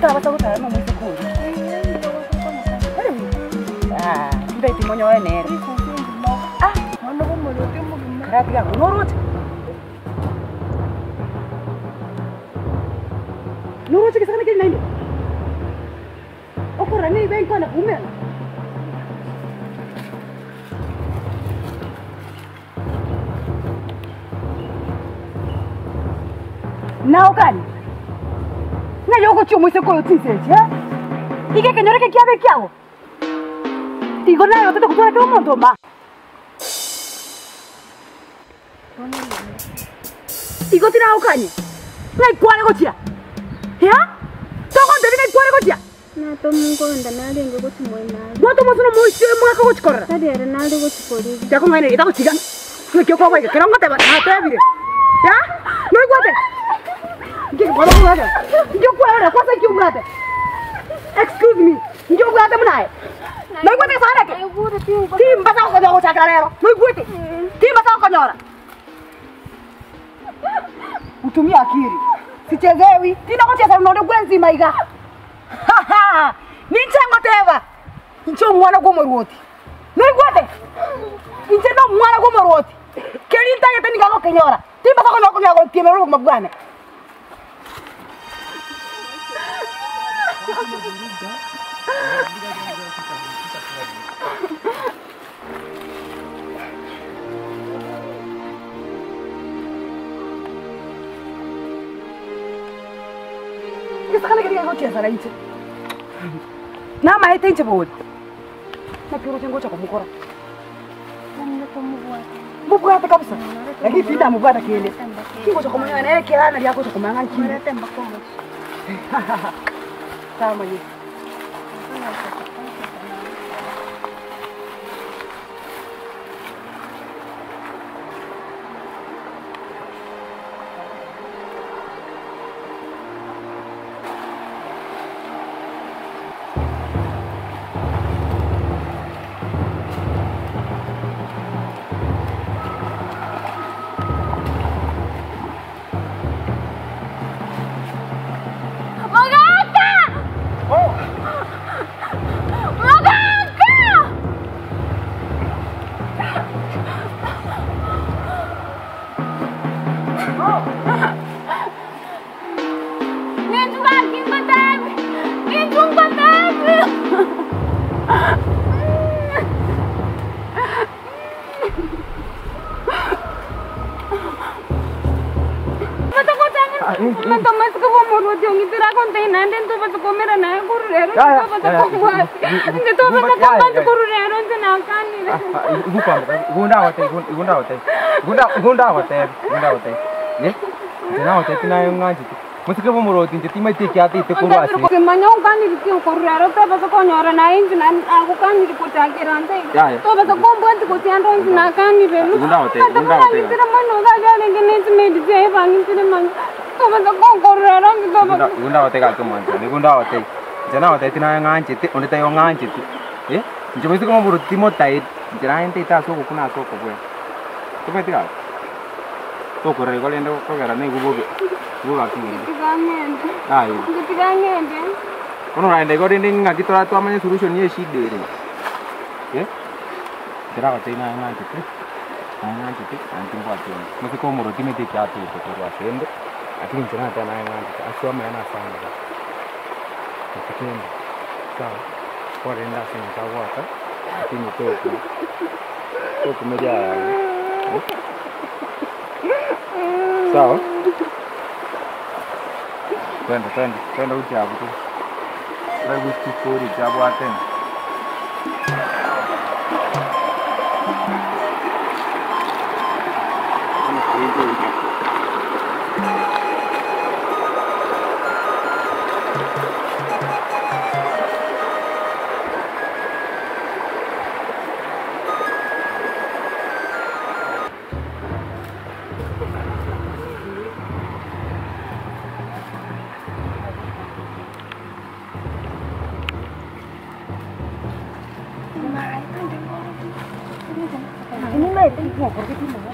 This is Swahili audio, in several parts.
Kita bata gutara no mwese kuri. Ndai timonyo ene. Mwana w'umuruti mugima. Karatika kunoruti. Nuruti kisana kiri nainde. Okora ni ben kona kumela. Now kan. Na yoko chumu se koyo tiseje, ha? Ike kenyore ke kiabe kiawo. Tigo na yo tete kutora ke omonto ma. Tigo tira okanye. Ngai kwale gotia. Ya? Toko ndebe ngai kwale gotia. Na to mungo nda nalenga kuti moina. Boto mosuno moise mwaka gochikora. Tadi era nalde kuti polisi. Jako ngene ita gochiga. Kyo kwa wega kera ngote ba na tebire. Ya? No iguate. Ndio kwa mwana. Ndio kwa ora kwa sasa kiumrate. Excuse me. Ndio kwa hata mnae. No iguate sana ke. Timba sa ko nyogo chakarero. No iguate. Timba sa ko nyora. Utumia akili. Sichezewi. Tina kocheza unaona gwenzi maiga. Haha. Nichengo teva. Ncho mwana kwa moroti. No iguate. Nche no mwana kwa moroti. Kelinta yete ni kako kenyora. Timba sa ko nyogo nyogo tiemero mabwana. Sakala kiri kako cheza na nche. Na maete nche bod. Na kiro chengo cha kumukora. Nanda to mugwata. Mugwata kabisa. Lakini fida mugwata kile. Kingo cha kumanya na yake rana yako cha kumanga nchi. Mara temba kongo. Sawa mwenye. Mas como morro de um tira container dentro para comer na correr para comer dentro para comer correr onde na cani gunda hote ne tena hote tina yongaji musike bo moro tinje tima tiki ati te ko wasi ke manya un cani di correr para para coñora na inji na aku cani di potakira ante to para combo anti ko tiando inji na cani velu gunda hote tira mano da gale ke ne me di je bangin tira man to para con correr anti to gunda hote ka kemanta ne gunda hote jana hote tina yongaji te onde te yongaji nje musike bo moro timo tai jana ente ta so ko kuna so ko bwe to pa tira to correr ko lendo ko gara ne gubo gubo kini ai ngene kono raende ko dinding ngakitora tu amanya solution ye shide re tira ko tina yongaji te anti mbati musike bo moro time te ka tu to ko asende lakini njana tena yongaji aswa maana sana kitendo sawa kwa renda sema tawaka lakini toko meja sawa twende uchabu tu wewe usikori chabu atena Ini mah itu mau pergi di mana?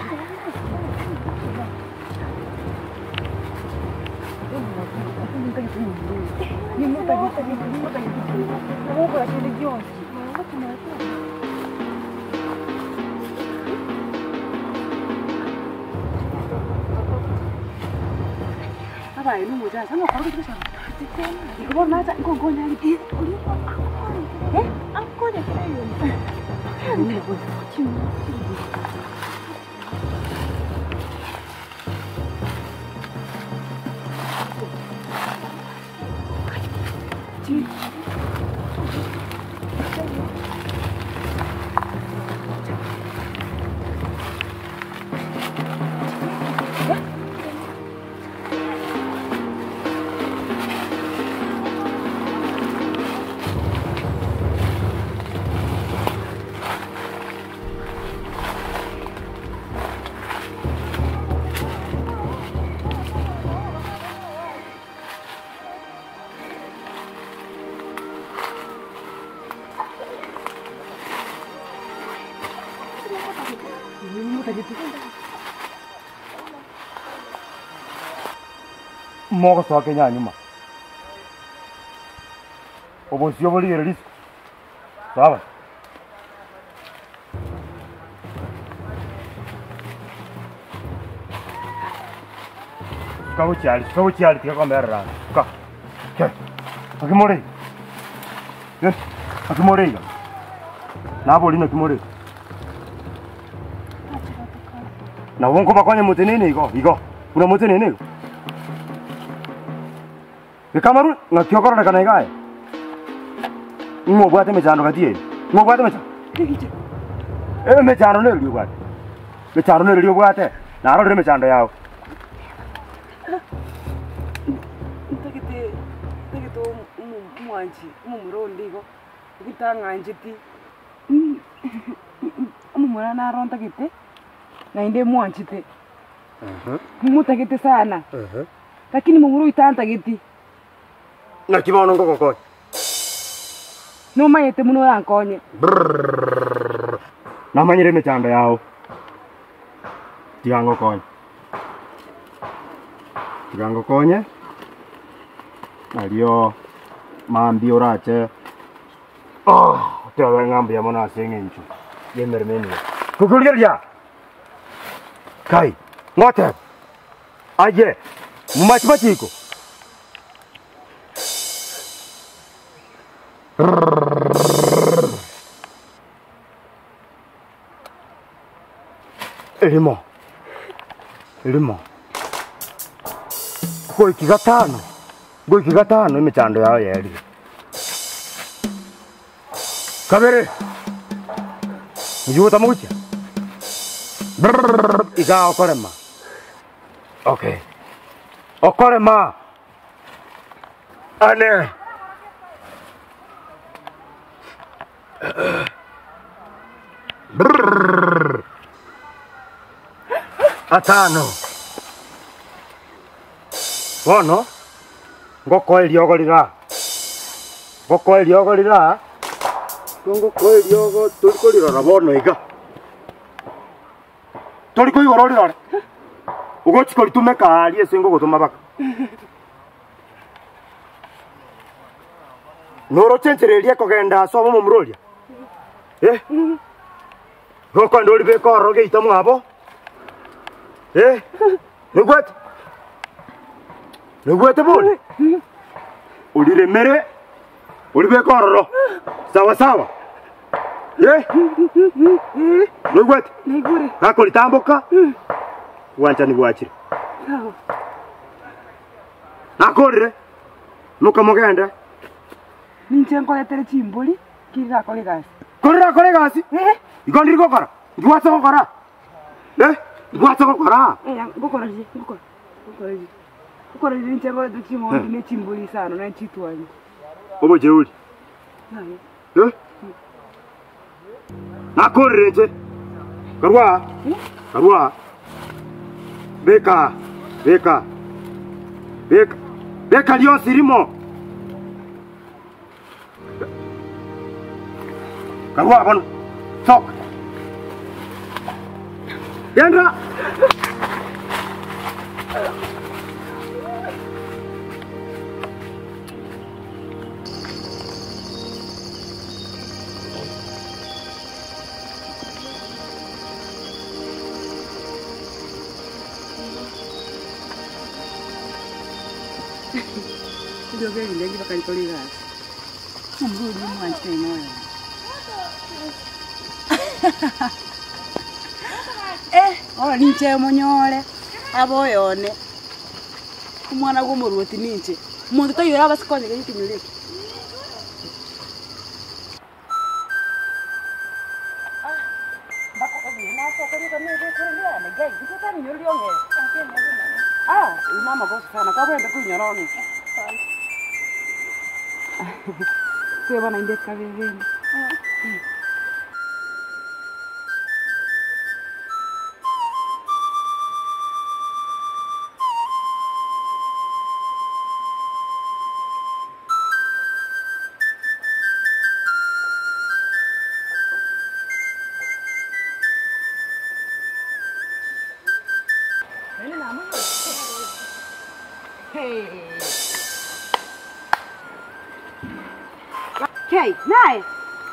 Ini Vai, não muda, só não fala que deixa. E como mais a com já aqui. Agora é feio. Não vou discutir. Moko soke nya nyuma. Obosio boli release. Sawa. Kau ciali tiga kamera. Ka. Ke. Akimore. Eh, akimore ga. Na boli na akimore. Na wonko bakonye mutenene iko. Kuna mutenene iko. Kamaru ngakiokora na kana gae. Ngo bwate mechano katie. Ngo bwate mechano. Mechano ne liyo bwate. Mechano ne liyo bwate. Na ro mechano yao. Ntakite mwanji mumurondi go. Kitanga njiti. Mumura na ronta kite. Na inde mwanjite. Mumutakite sana. Lakini mumuru itanta kiti. Na kibono ngoko ko. No mayete muno yankonye. Na manyire mechando yao. Tigango konye. Alio mambi orache. Tewe ngambi ya mona sengenchu. Yemermeni. Kukuliria. Kai. Ngote. Aje. Mumachiko. Elimo. Goi kigatano imechando yao yeri. Kabere. Yuta mucha. Iga okorema. Okay. Okorema. Ane. Atano. Bono. Ngoko eliogorira. Ngoko eliogo tulikolira bono iga. Tulikoigororira. Ugochikori tumeka ali esengo gotuma baka. Noro chenchereria kogenda sobo mumuroria. Ngoko ndoli beko roge itamu abo. Nugwete bole. Ulire mere. Ulibe kororo. Sawa. Nugwete. Nigure. Nako litamboka. Wancha ni bwachire. Sawa. Nakorire. Nuka mogenda. Ninchenko yatere chimboli. Kirira kole gasi. Kore gasi. Igondiri gokora. Ndwatsa gokora. Ndwatsa gokora. Gokoraji. Gokoraji ninchenko yatere chimboli ne chimboli sana na chitwani. Obo jeuli. Nakorire nje. Karwa. Beka lio sirimo. Karwa bano. Sok. Yandra. ndio gari ndio bakalikolera. Mgodi mwanche inoyo. Ola ninche monyole. Aboyone. Umwana gumuruti ninche. Umuntu toyora basikonye gikinyureke. Mama gosta sana kwa kwenda kunyoroni. Sio bana indeka viveni. Hey, naye.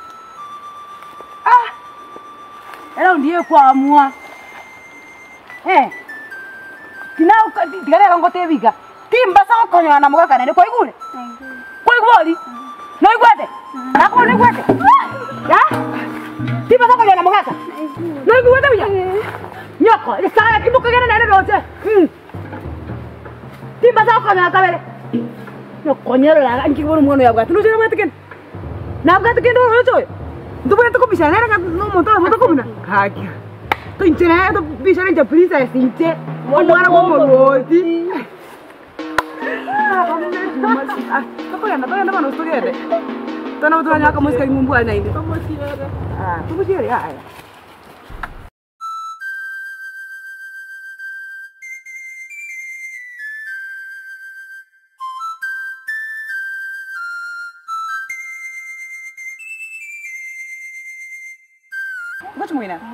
Era ndiye kuamua. Tinau tigare ngote biga. Timba sawa konyo na mugaka nene kwa igule. Kwa iguli. No igwete. Nako no igwete. Ya? Timba sawa konyo na mugaka. No igwete biya. Nyoko, isa kibuka gene nene rote. Timba sawa konyo na kabere. Nyoko nyero la anki bonu mwono ya bwatu. No jere bwatu ken. Nabga tekendo hoyo. Ndubu to kubisha nera no monto kubina. Kaki. To inchera to bisha nja prisa sinche. Mwana gomo roti. Toyana bano stogede. Tana mtu nyaka musika ngumbu ala inde. Tumushire haya. What's going on?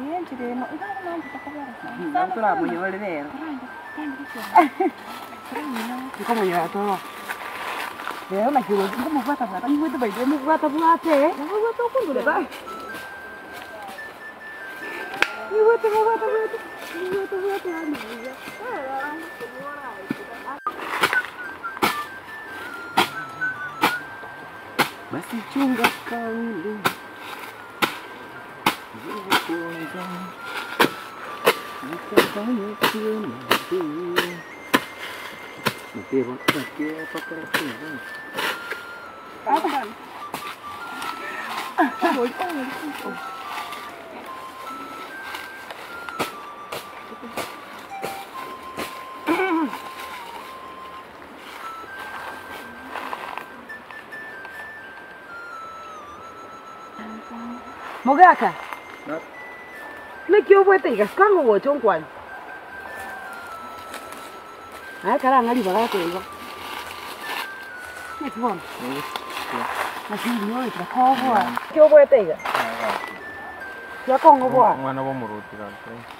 Come here, Toro. There, like you come with the baby, move what about it? What open with it? You went to Masih chunga kauli. Mogaka. Lekio bwete gaskango wochonkwan. Kara ngali bagako igo. Netbon. Nasi nyo itra kobo. Kio bwete iga. Ya kongo bwa. Mwana wa muruti ka.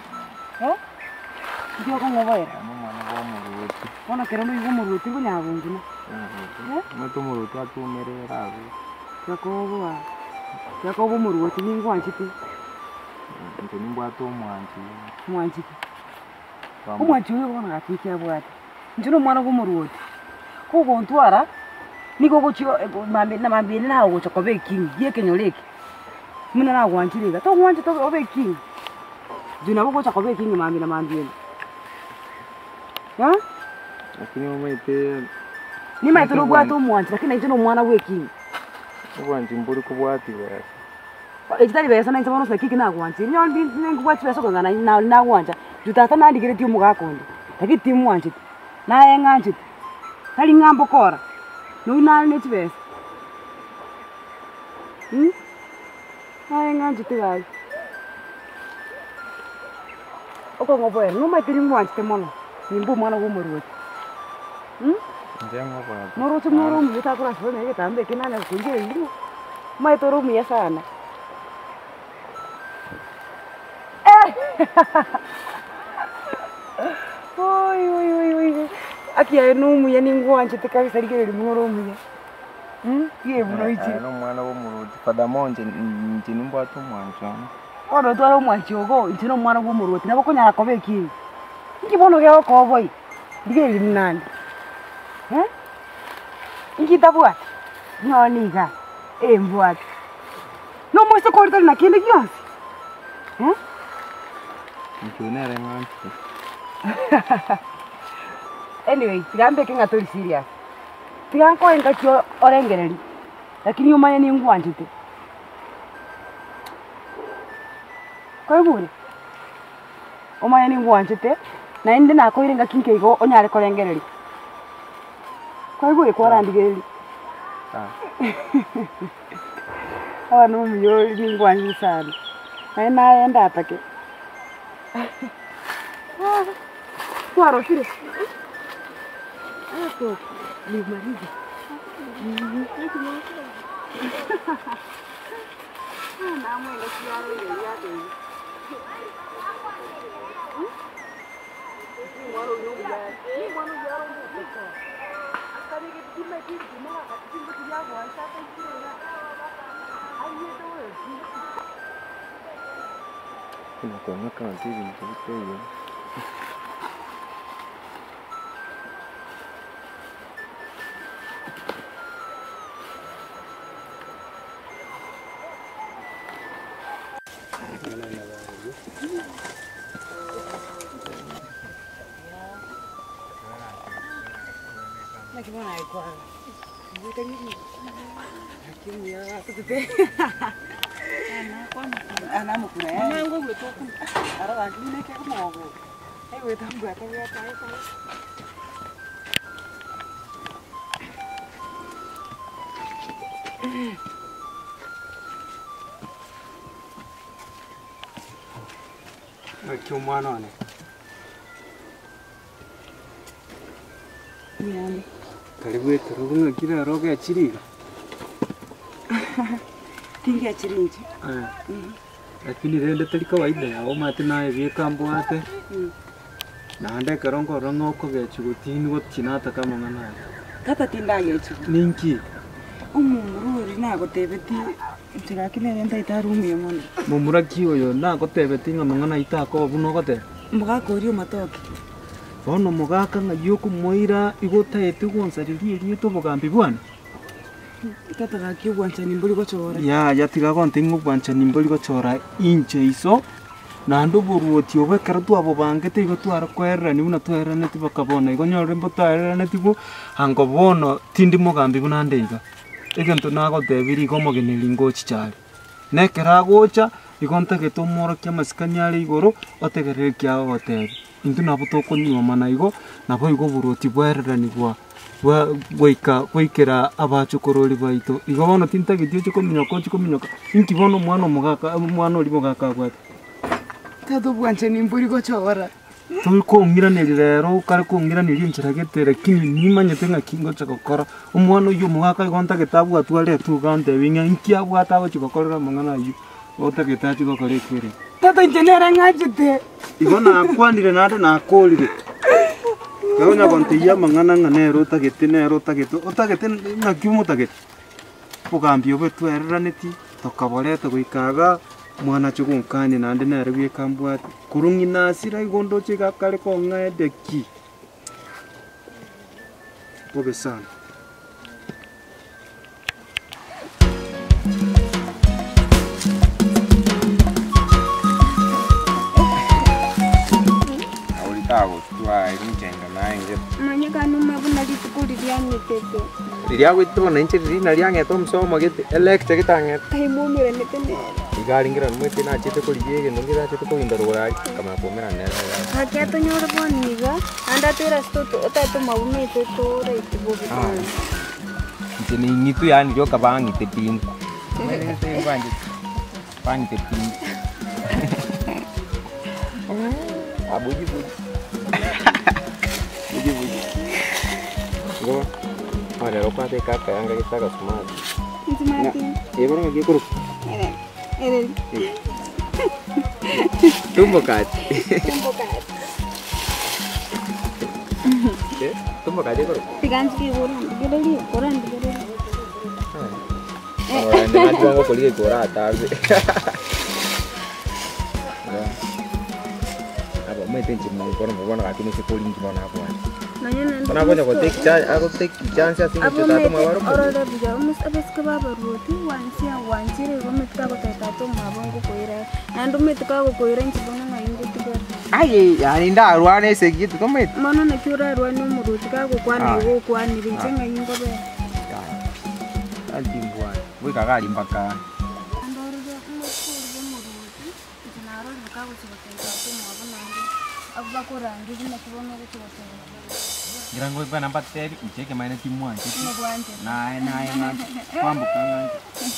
Kio kongo bwa. Mwana wa muruti. Ona kero no igo muruti bunyabungina. Mato muruti atumerera. Ya kobo. Ya kobo muruti ningwanchiti. Ntoni mbwato mwanchiti. Omwanchi uyo bona gatike abwati. Njuno mwana gumuruti. Kugo ntwara niko gochio mambe na go chokobe king ye kenyoleke. Muna na gwanchiriga. To gwanchi to obe king. Juna go chokobe king mambe na mambe. Ha? Lakini umete ni maitoro bwato mwanchi lakini njuno mwana we king. Gwanchi mburi kubwati we. Ejitari besa na ntsabano sakiki na gwanchi. Nyondi ngubwati besa kongana na gwanja. Jutata na ndigire timu gakondo. Taki timu wanchi. Na enganchi. Tali ngambo kora. No ina ne tibesa. Na enganchi tigai. Oko ngoboe, no mai tiri mwanchi temono. Nimbu mwana gumuruti. Ndengo kwa. Moro tumoro mita kura sone ye tambe kinana kunje ndu. Mai toro mu sana. Oi. Aki ya numu ya ningwanche tekabisa ligere limoro muya. Ye buno ichi. No mwana wo muruti pada monje ntini mbwato mwancho. Ono twara mwancho go ntino mwana wo muruti nabo kunyara kobe ki. Ngibono ge ko boy. Ligere limnandi. Ingi kitabwat. Nyoniga. Mbwat. No mwese kortal na kile kionsi. Mchunere ngan. Anyway, tigambe kinga tori serious. Tiganko enga kyo orengereri. Lakini umanye ni ngwanjite. Kwa bure. Umanye ni ngwanjite na inde na koirenga kinkeigo onyare korengereri. Kwa bure kwa randigeri. Hawa no myo ni ngwanjite sana. Na enda atake. Kwaro shire. Hapo ni marizi. Na mwenda kiaro ile yake. Mwana yaro mbuka. Akari ke kima kiti mwa katinga kiyago aisha kile. Ayeto wewe. Kuna kama TV ndio. Gimana itu? Anak mukure. Anak gue betul. Ada lagi nih kayak mau gue. Gue tahu gue tahu ya tahu. Cuma nih. Karibu turunga kila roga ya chiriga. Tinga chirinji. Lakini rende tali kawaida ya oma tena ye kambo ate. Na karongo rongo ko ge chugutini got chinata kama ngana. Kata tinda yechu. Ninki. Umururi na gotebeti. Tiga kile renda itarumi yomono. Mumura kiyo yo na gotebeti ngana ita ko buno gote. Muga korio matoke. Bono mugaka nga yoku moira igotete gwonsaririe rieto bugambi bwana. Kata gaki gwancha nimbuli gochora. Ya tiga gonte ngubwancha nimbuli gochora inche iso. Na ndo buruoti obekera twabo bangete igo twara kwerera ni una twera neti bakabona igo nyore mbotara neti bo hango bono tindi mugambi bunande iga. Egento nago debiri igo mogeneri ngochi chali. Nekera gocha igo ntageto moro kya masikanyali igoro otegerere kya gotebi. Intu nabo tokonywa mana igo nabo igo buruoti bwerera nigwa goikera abachukorori baito igo bono tintagitio chikominyoka inki bono mwana mugaka mwana oli mugaka gwate Tado bwancha nimbuli gochora. Tulkongiranira rero kare kongiranira inchira gete lakini nimanyete nga kingo chakokora umwana uyu mugaka igo ntagetabu atware tugande winga inki abwata go chikokorera mangana yu otageta chikokore kwere Tado injenera ngajite. igo nakwanire nade nakolire Gawanya kontiya mangana nganero otagete nero otagete na kiumo otagete Pugambio betwerera neti tokaborete goikaga mwana chugunkani nande nere gwikambwa kurungi nasira igondo chigakare ko ngedeki Pobe sana Auritago tua irinjenga nainge Manya kanu mabuna litukuri lianyetete. Liria gwitwa na inche rina liangeto msomo gete electric gitanget Kai mumire netene. igaringira mwete na chete ko liege no ngira chete ko indoro rai kama pomera nera Hakiato nyora boniga. Anda tera stoto otato mabumete to reiti bobi. Inche ni ngitu yani yo kabangi te pinku Mwete bangi te pinku Abuji buji Go Ora ropa te kaka yanga kitaka smart Itu mati. Eboro ngi kuru Ere. Tumbo kat Tumbo kat kuru Tiganski koran digere. Ora ndanga tuango kolike kora tarde Aba mwete nchi mwana kati ni sekolingi mwana hapo Kana konya ko take charge, ako take chance ya singo chota mawaro. Orada bija umus abes ke baba roti wansia wansire gometka ko tata mabongo koira. Nandu metka ko koira nchibona ngayingo tiga. Ai, yani nda arwane segitu komet. Mana na kyura arwane muruti ka ko kwana go kwani rinche ngayingo be. Altimbuan. Voi kagari mpaka. Girango ipa nampak teri, cek yang mainnya timuan, cek. Naik, pambuk kan.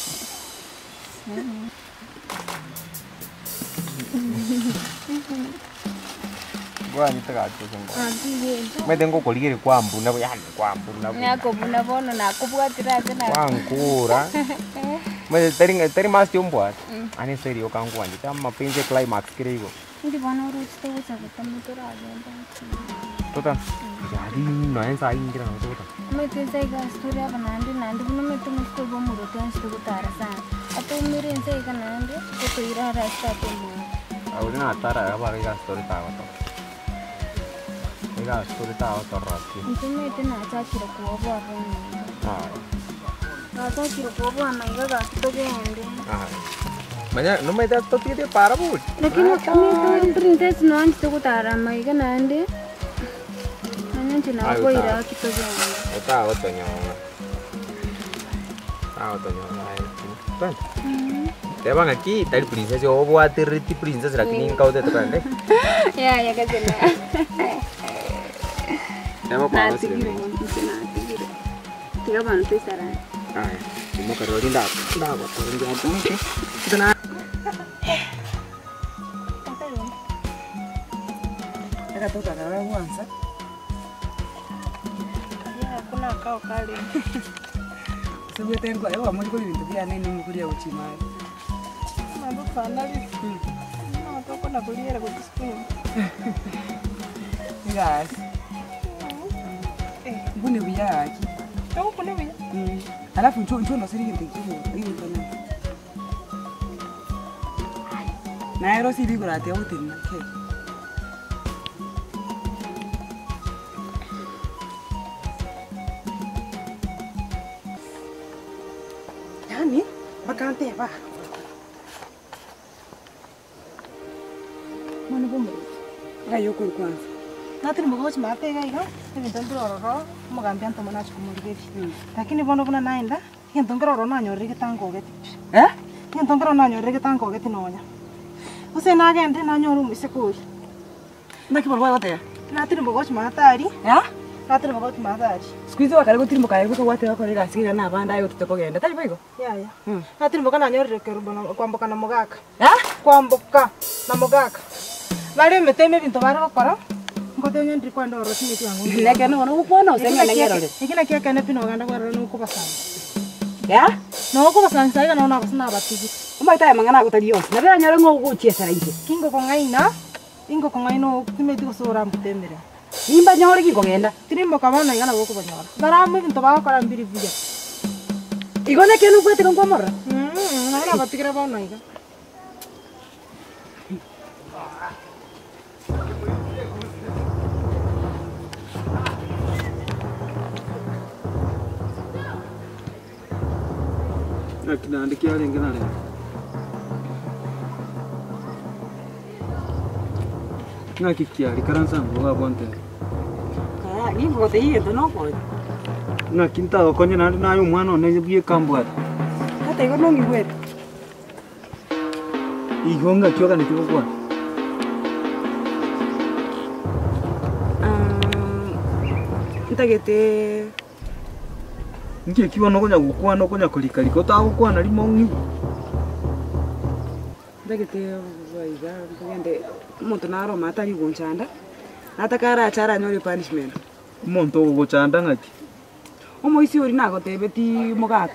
Gua ni terkait tu semua. Mereka kau kuliah kuampu, nak ya kuampu, nak. Ni aku pun bono, nak aku buat tirai kena. Kuangkura. Mereka teri mas jumpa. Ane serius kau kuan, kita mau pinjek climax kiri go. Ini bono urut tu usah ketemu tirai. Total. Jadi naik saing kira total. Mereka saya gas story apa nanti pun mereka mesti bawa mulut yang sudah utara atau mirin saya kan nanti itu ira rasa tu. Aku ni nak tara apa lagi gas story tahu tu. Gas story tahu terasi. Itu mereka nak cakap kira kuah apa ni. Nak cakap kira kuah apa mereka gas story ni. Banyak, no mereka tu tiada para pun. Lagi nak kami tu princess non sudah utara mereka nanti. Cina aku ira kita jangan. Tahu tu nyawa. Tahu tu nyawa. Kan? Tapi bang aki tadi princess yo buat teriti princess rakini kau tu kan deh. Ya kesana. Nama apa sih? Nanti tiga bantu sekarang. Cuma kalau dia dah buat orang jatuh ni. Kita nak. Ada tu tak ada uang sah? Kuna kau kali. Sebut yang kau lewat, mungkin kau ini tu dia ni kuliah uci mai. Mana pandai. Mana tu kau nak kuliah aku sekolah. Guys. Bune biya aki. Kau bune biya. Alafu ncho ndo siri kintu hiyo kana. Na ero si bigo rate hotel na ke. Yani bakante ba. Mana bomba? Ayo kwanza. Natiri mgochi mate gaiga, hivi ndondro roro, mugambia ntomo nacho kumurigeti. Lakini bono buna naenda, hiyo ndongero roro nanyorige tango geti. Hiyo ndongero nanyorige tango geti nonya. Use nagende nanyoru misekuri. Nakibarwa wote. Natiri mgochi matari. Natiri mgochi matari. Squeeze wakale gutiri mukaye guko wate wakore gasikira na banda ayo tutokogenda. Tari boigo. Ya. Natiri mgoka nanyorire kerubono kwamboka na mugaka. Kwamboka na mugaka. Bale meteme bintu bara bakora. Ngote nyandri kwanda oro tini yangu. Leke no ukubona usenga ngerole. Ikina kia kana pino ganda kwara no kubasanga. Ya? No kubasanga sai kana ona basina batigi. Umaita mangana gutari yonse. Na bera nyore ngo guchiesera inje. Kingo kongaina. Ingo kongaino timeti gusora mbutemere. Nimba nyore kingo genda. Tirimbo kabona igana goko banyora. Baramu bintu bakora mbiri vuja. Igone kenu kwete kwa morra. Na batikira bana iga. Kinaandikia lingine na leo. Ngakikia likaranza ngo bonte. Ingo gote hiyo no ko. Ngakinta okonye nayo mwana one biye kambwa. Hata igo nongi wetu. Igonga kyoga nikikwa. Ntagete Nje kiwa nokonya gukwa nokonya kulikarika utagukwa na limongi. Ntagete waiga ngende umuntu naro matari gonchanda. Atakara achara nyori punishment. Umuntu ugochanda ngaki. Omoisi ori nagotebeti mugaka.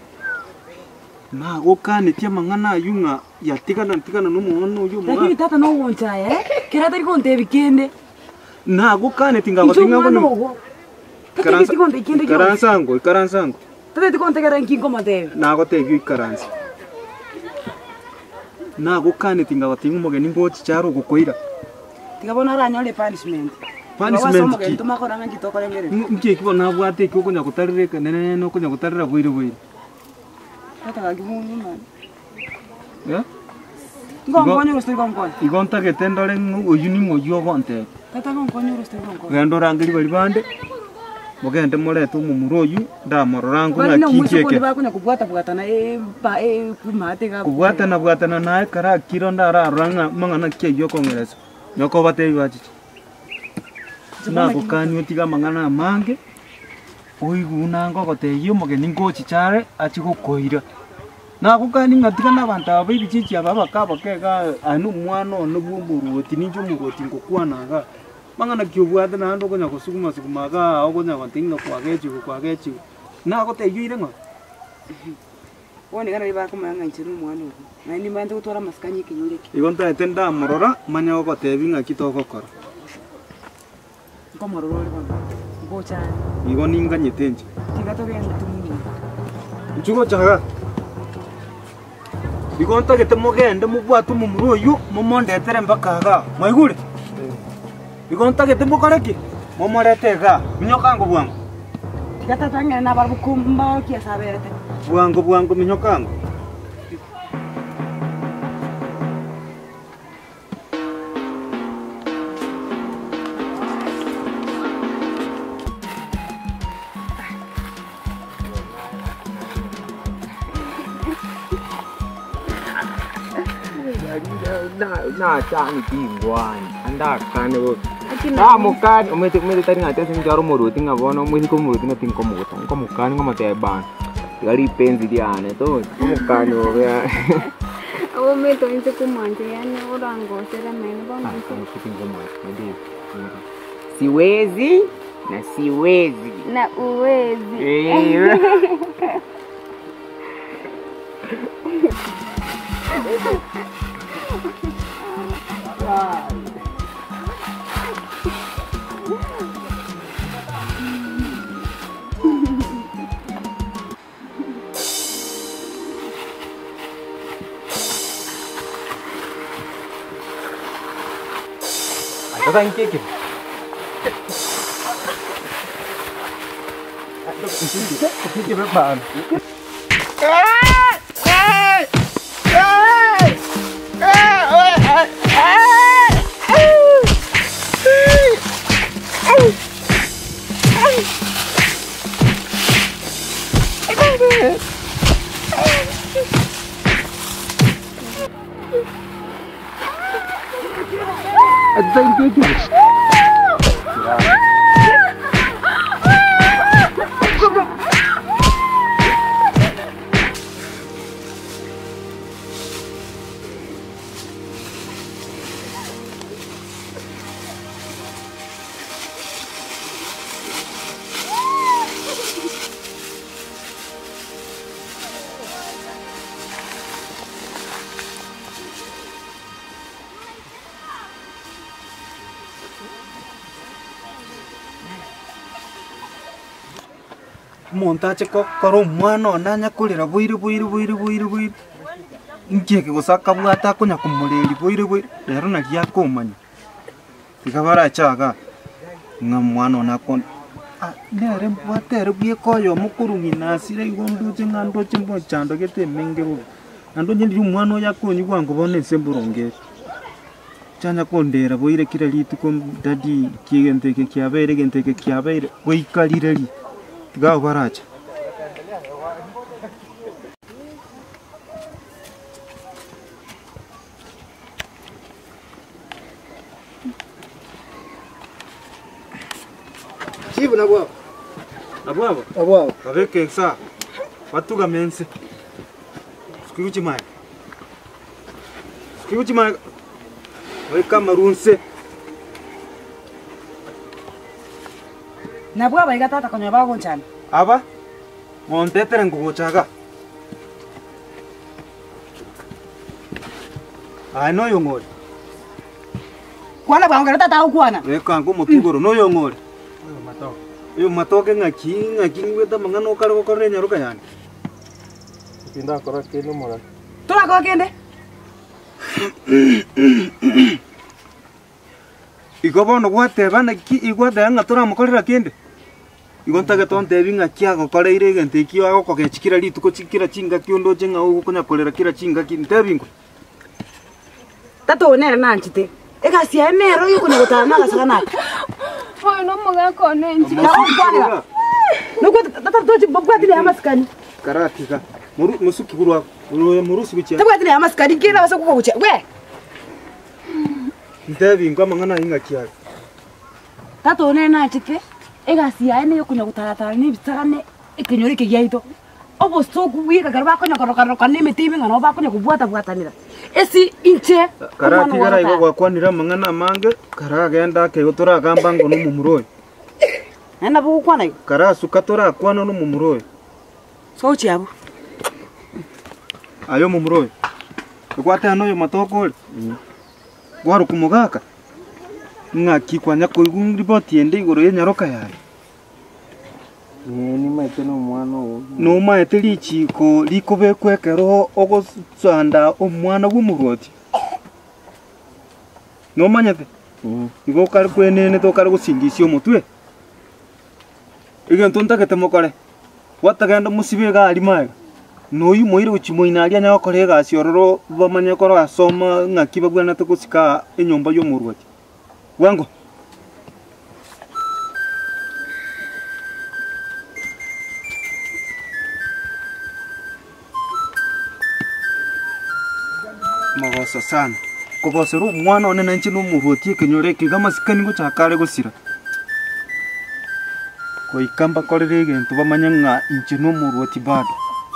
Na gokanetia mang'ana yunga yatigana n'umuhono uyu mugaka. Lakini tata no gonchaye. Kira tari kontebi kende. Na gokanetinga gotinga ngono. Ikaransango. Tete tikontegera nkingo matebe. Nago tegyo ikaransi. Nago kane tinga batinga umugeni mbochi cyaro gukoira. Tikabona aranyole punishment. punishment ki tumakora ng'anji tokore ngere. nki kibona bwate ki okunya kutarireka nene no kunya kutarira bwire Tata kagimunyu man. ya Ngongonyo rosto ngongonyo. igonta getendore oyuni ngoyo gonte Tata ngongonyo rosto ngongonyo. gendo rangiri bali bande mugende murete umumuro oyu ndamororangu Bali na umwe ngakikeke sokoni bakunya kubwata kumate ga. kubwatana naye kara kiro ndararanga mang'ana kieyo kongereza nyoko batei bachi nako kanyo tiga mang'ana mange oiguna ngogoteyo mugeni ngochichare achigukoira nako kani ngatiga n'abantu aba ibichichi aba bakabakega anu mwana ono bw'umuruoti ninjo muruoti ngokwanaga mang'ana kiobwate nando konya gusuguma ogonya gotinga kwagechi nako teyo ire ng'o Wone kana riba kumanga nchiru mwana uko. Na ndi mbande gutora maskanye kinyureke. igonta etenda morora manya ogotebi ng'aki togokora Komororo ri bana. Gocha. igo ninganyete nje Tiga to genda tumungu. nchugo chaga igonta gete mugende mubwatu mumuro oyu mumondetere mbakaga mwaigure igonta gete mukoreki mumoretega minyokango bwangu Tiga tata ngena na barbu kumba kia sabete. bwangu minyokango na chani kingwani anda kane mukani umete tari ngate sinjaro moruti ngabona mwini ko moruti no tinko muta ngo mukani ngo mate ban gari penzi diane to mukani obe Abo meto inse kumanje yani orango sera meno bana. siwezi na siwezi Na uwezi. Sasa ngikeke. Ngikeke beban. Sasa ngikeke. montache koro mwana onanya kurira bwire nkeke gusaka bwata kunya kumureri bwire rero nagia kumanya tiga barachaga nga mwana onakon nere bwatere bwie koyo mukuru nginasire igonduje ngandoche mbo chando gete menge bo ando nyindi mwana oyakonyi gwango bone semburonge chanya kondera bwire kira litu kom dadi kigenteke kiabere genteke kiabere weikalire li tiga baracha Chibu na bwabo. abwabo Abwabo. abeke sa batuga mense skikuchi mai weka marunse Na bwaba igatata konya bago nchana. aba montetere ngugochaga ai no yongori Kwana bwanga tata ukwana. weka ngo mutugoro no yongori yo matoke ngaki ngweta mangano karo korre nyaruka yani Pinda kora kenu mora. Tura ko kende. Igo bono gwatebana ki igwateba ng'a toramokorera kende. Igo ntage tontebi ng'a kiagokoreire egento ekio agokogechikira rituko chikira chingaki ondoche ng'a ogokonyakorera kira chingaki ntebi ngwe. Tato onere nanchite. Egasi ya enero yuko nyagotana agasaka naka. Oyo no mugako nenji. Nuko tata tochi bogwatile amaskani. Karatiga. Musuki gurwa. Murusi bicha. Tabwatile amaskani kira basa kukuche. We. Ntebi ngwa mangana inga kiaga. Tato onere nanchite. Egasi ya enero yuko nyagotaratara n'ibitsarane ikinyori kigiaito. Obo soku wika garba konya korokoroka n'imitibi ngano bakonya kubwata bwatanira. Esi inche. Karatigara igo gwakwanira mangana mange karagenda kegotora gamba ngo n'umumuroyi. Nenda bugukwana igo. Karasuka torakwana n'umumuroyi. So chiabu. Ayo mumuroyi. Gwate hano yo matoko. Gwaru kumugaka. Ngaki kwanya koigu ripoti ende igoro ye nyaroka yaye. Ni maite no mwana o. No maite lichiko likobe kwekero ogosanda omwana w'umuroti. No manyate. Igo kari kwenene to kari gusingisia omutwe. Igento ntagete mokore. Watagenda musibe gari maega. Noyu moire uchimoina aria nyakore gasi ororo bamanye koro asoma ng'aki bagwana te gusika enyomba y'omuroti. Wango. Magosa sana. Kobosero mwana one nanchi no muruoti kenyore kigama sikani go chakare gusira. Ko ikamba korere gento bamanya ng'a inchi no muruoti bado.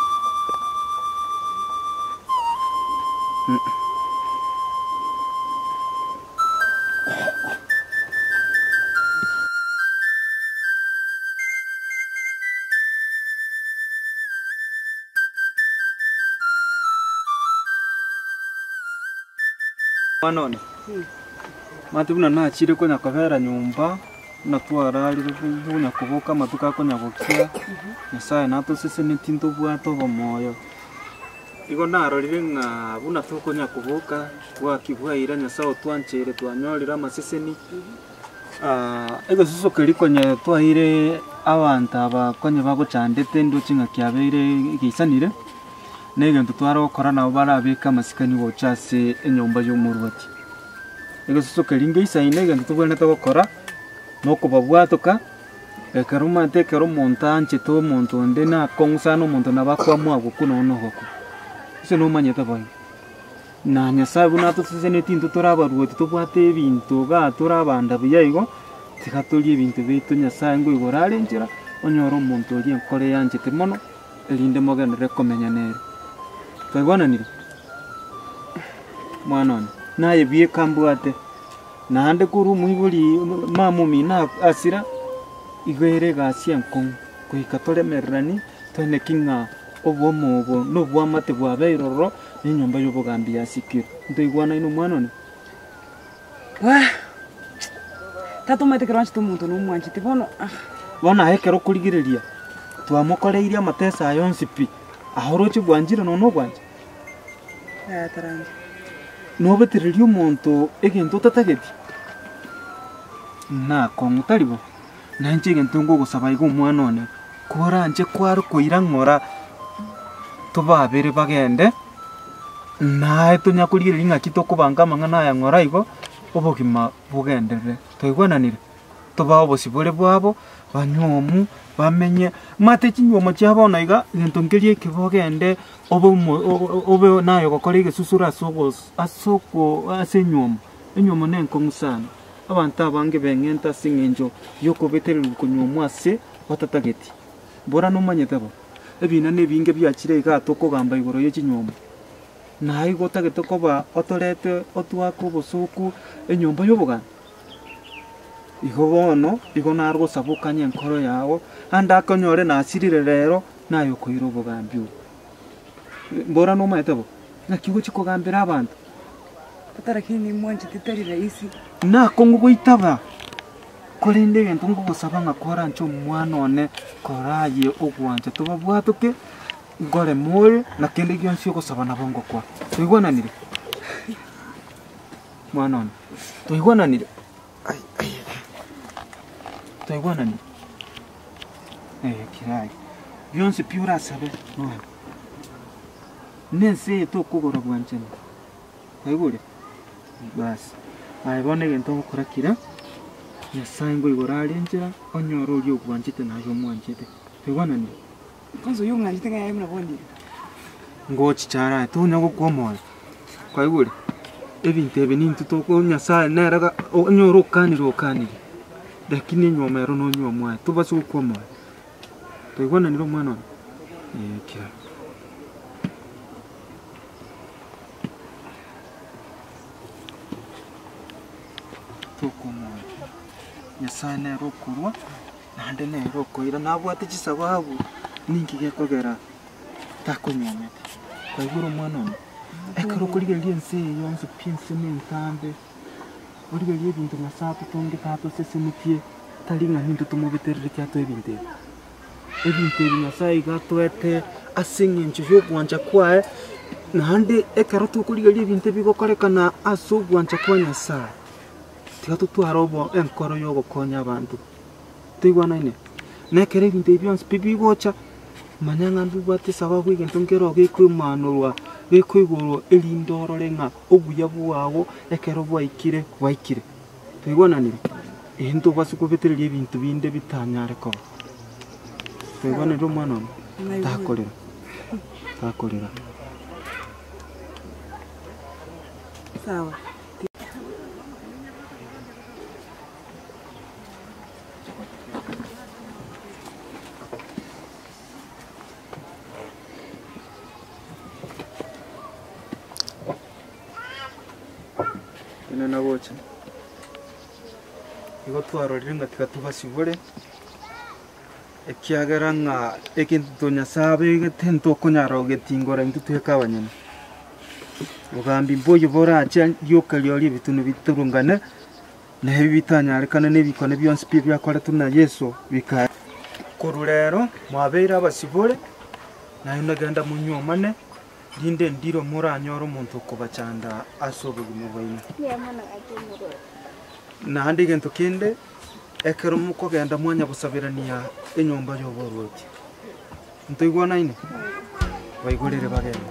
Manone. Matubuna na chire konya kavera nyumba na twararire kunya kuboka matuka konya gokia. Nyasaye nato sese nitinto bwato bomoyo. Igo narorire ng'a buna tukonya kuboka gwakibwaira Nyasaye twanchere twanyorira maseseni. Ego suso keri konya twaire abantu abakonya bagochandete ndochi ng'a kiabeire gisanire. Negento twarokora nabo barabika masikani gochase enyomba y'omuruoti. Ego suso keringa isaine egento tubonete gokora nokobabwatoka ekaruma tekero montanche to monto nde na kongusano monto nabakwa gukuno no hoko. Ise no manyeta boy. Na Nyasaye buna tusene tinto torabaruoti tubwate ebinto ga torabanda biyaigo tigatoli ebinto bitu Nyasaye ngo igorare njira onyoro monto ri enkore yanje temono elinde mogenere komenya nere. Twaigwananire mwanone naye bie kambwate nande kuru muiburi mamumi na asira igwere gasia nkong kuikatore merani tone kinga obomobo no bwamate bwa beiroro ni nyomba yobogambi yasikira ntoigwana ino mwanone Wa. Tato mate kranchi tumuntu no mwanchi tibono. Bona hekero kurigireria twamokoreiria matesa ayonsipi ahoroche bwanjira no bwanje. Taranje. No betererio monto egento tatageti. Na kongutaribo. Nanje egento ngo gusaba igo mwana one. Kora anje kwaro koira ngora tobabere bagende. Na etonya kurigireria ng'aki tokubanga mang'ana ya ngora igo obogima bugendere. Toigwananire. Toba obosibore bwabo banyomu bamenye mate chinyoma chiabo naiga gento ngerie kibogende obo nayo gokora igesusura asoko asenyoma enyoma nenkongu sana abantu abange bengenta singenjo yoko beterera kunyoma ase batatageti bora no manyetabo ebina nebinge byakire gato kogamba igoro yechinyoma nayi gotagete koba otorete otwako bosuku enyomba yoboga igo bono igo narwo sabukanye enkoro yawo anda akonyore nasirire rero nayo koiro bogambiu mbora no maetabo nakigo chikogambira abantu Tarakini mwanchi titari raisi. na kongo goitaba korinde gento ngo gosaba ngakora ncho mwana one koraye ogwanje tobabwatoke ngore moyo na kende gyonsi gosaba na bongo kwa toigwananire mwana one toigwananire ai Twaigwana ni. Kirai. Byonse pure asabe. No. Nense tokugora bwanchani. Twaigure. Basi. Aibone gento kurakira. Nyasaye ngo igorari njira onyoro ryo bwanchite na yo mwanchite. Twaigwana ni. Kwanza uyu mwanjite ngaye mnabondi. Ngochi chara tunya gukomoya. Twaigure. Ebintu ebe nintu toko Nyasaye neraga onyoro kaniro. Lakini nyomero no nyomwa tubasu gukomoya. Twaigwana niro mwana. Kira. Tukomoya. Nyasaye nero kurwa nande nero koira nabwate chisababu ninki gekogera takonyomete. Twaigura mwana. Ekaro kurigelie nse yonse pinse mentambe. Kurigelie bintu nasatu tonge tato sesemitie talinga hintu tumubiterere kyato ebinte. Ebinte Nyasaye gatwete asingenje yo bwanja kwae nande ekaro tukurigelie bintu bigokorekana aso bwanja kwa Nyasaye. Tigato twarobo enkoro yo gokonya abantu. Tuigwana ine. Nekere bintu byonse bibigocha manyanga ndubate sababu igento ngero gikwimanurwa gekwiguro elindoro lenga obuya bwawo ekero bwaikire. Tuigwana nire. Into basu kubeterelie bintu binde bitanyare ko. Tuigwana ndo mwana. Takolera. Sawa. Na wocha. Igo twarorire tikatubasibore. Ekiagera nga ekintu Nyasaye getento konyaro getingora intu twekabanyana. Ugambi mboyo boracha yokaliyori bitunu biturungana. Na hebitanyare kana nebikone byonse byakora tuna Yesu bika. Korulero mwabeira basibore. Na yunaganda munyomane. Dinde ndiro muranyoro muntu kubachanda asobugu mubayina. Na handi gento kende ekero muko genda mwanya busabirania enyomba yo boroti. Ntuigwana ine. Baigorere bagenda.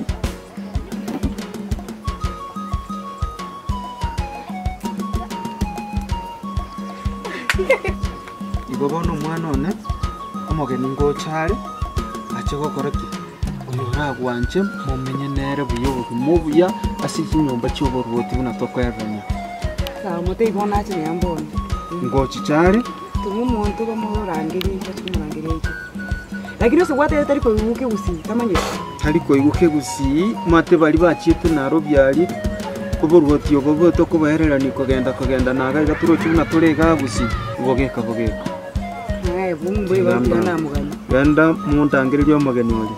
Igobono mwana one omogeni ngochare achego koraki. Ragwanje mumenye nere buyobo mubuya asiki nyomba cyoboroti buna tokweranya. Sawa mote ibona ati nyambone. Ngochi cyari Tumumuntu bamurangiri cyumurangiri. Lakini ose gwate tariko yuke gusi tamanye. Tariko yuke gusi mate bali bachite naro byali kuboroti yobo to kubaherera ni kugenda naga gaturo cyuna turega gusi bogeka. Bumwe babana mugani. Ganda muntangire ryo magani wali.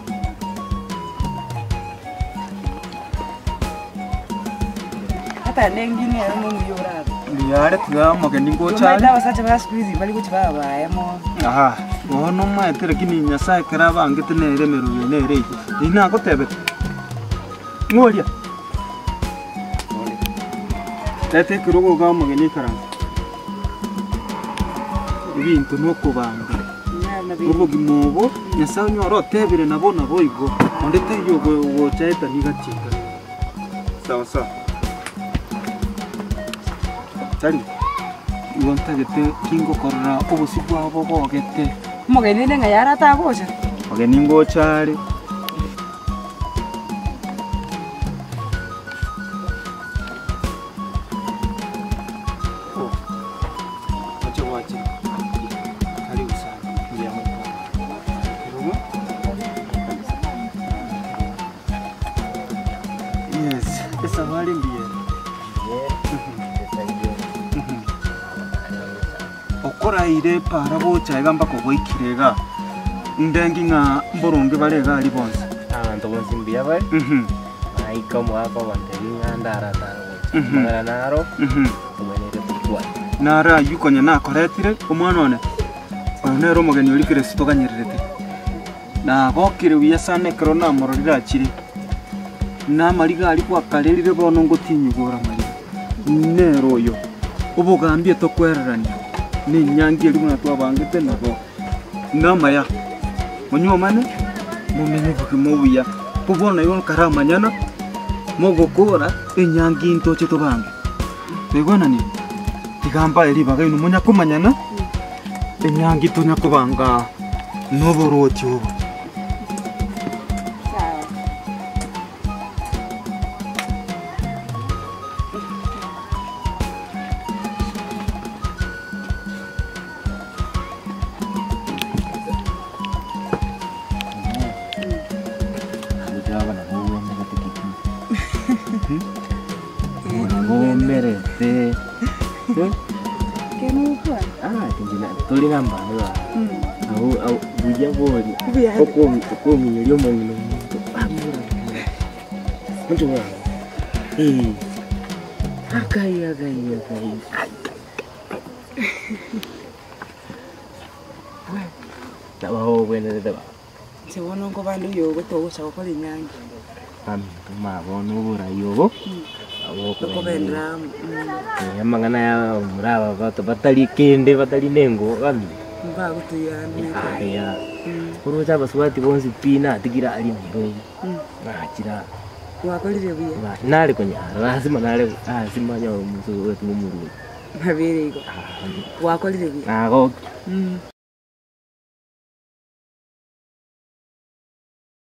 Hata nengine mungu yoraba. Liyare tugamagani ngocha. Mada basacha basqueeze bali kuchibaba ayemo. Aha, ono maetere kini Nyasaye karaba angete nere meruye nere. Ina gotebete. Ngoria. Tete kurugo gamagani karanga. Ibintu no kubanga. Ubu gimobo Nyasaye nyoro tebire nabona boigo. Ondete yogo wochaeta nigatinga. Sawa sawa. Tari. Igonta gete kingo korra obusibwa abo gete. Mogeni nenga yara tabocha. Mogeni ngochari. Yes, esa vale bien. Okora ire para bocha egamba ko goikirega. Ndengi nga mboronge barega ali bonse. Abantu bonse mbia bae. Aika mwako wantelinga ndara taro. Mara naro. Kumenere tukwa. Nara yukonya nakoretire omwana one. Onero mogeni uri Kristo ganyirete. Na bokire wiyasane krona mororira akiri. Na mariga ali kwa karerire bono ngotinyugora mari. Nero yo. Ubugambye to kwereranya. ni nyangi eri muna twabangite nabo namaya munyomane mumenye bukimubuya kubona yon karamanyana mogokora enyangi ntoche tobange begwana ni tigamba eri baga ino munya kumanyana enyangi tonya kubanga noboroti obo Sewono ngo bandu yogo to go kole nyangi. Ma bono bura yogo. Ko bendra. Mangana ya muraba bato batali kende batali nengo kami. Mba gutuyana. Ya. Kuru chaba swati bonzi pina tigira ali mbo. Chira. Wakolire buya. Nale konya. Lazima nale simanya muzo wetu mumuru. Mabere iko. Wakolire buya. Go.